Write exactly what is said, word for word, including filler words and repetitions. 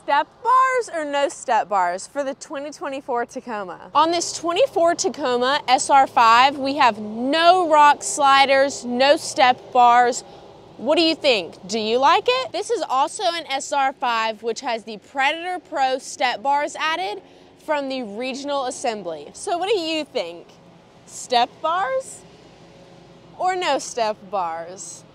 Step bars or no step bars for the twenty twenty-four Tacoma? On this twenty-four Tacoma S R five, we have no rock sliders, no step bars. What do you think? Do you like it? This is also an S R five which has the Predator Pro step bars added from the regional assembly. So what do you think? Step bars or no step bars?